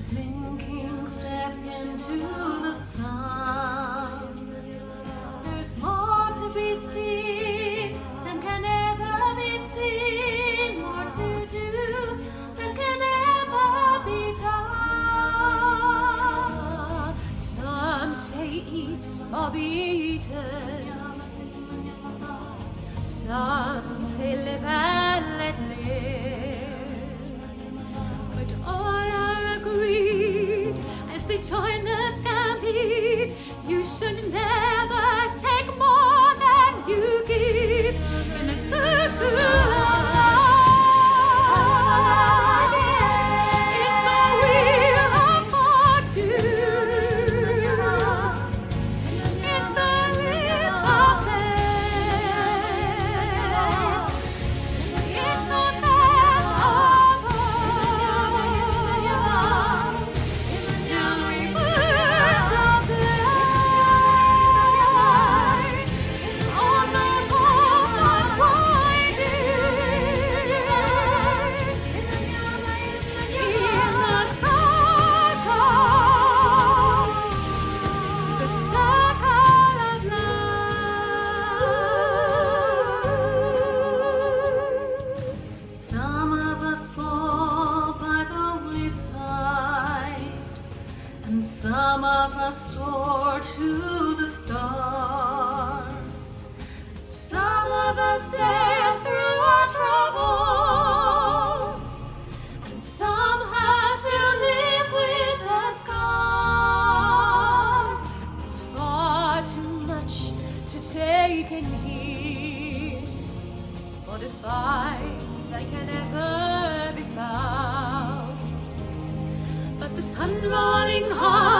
blinking step into the sun. There's more to be seen than can ever be seen, more to do than can ever be done. Some say eat or be eaten, some say live and let live, but all are agreed as they join the stampede. You should never take more than you give in a circle of life. It's the wheel of fortune. It's the leap of faith. It's the path of hope. Till we put our flags on the path of winding in the circle of life. Some of us fall by the wayside, and some of us soar to the stars. Some of us sail through our troubles, and some have to live with the scars. There's far too much to take in here for to find that can never be found. But the sun rolling hard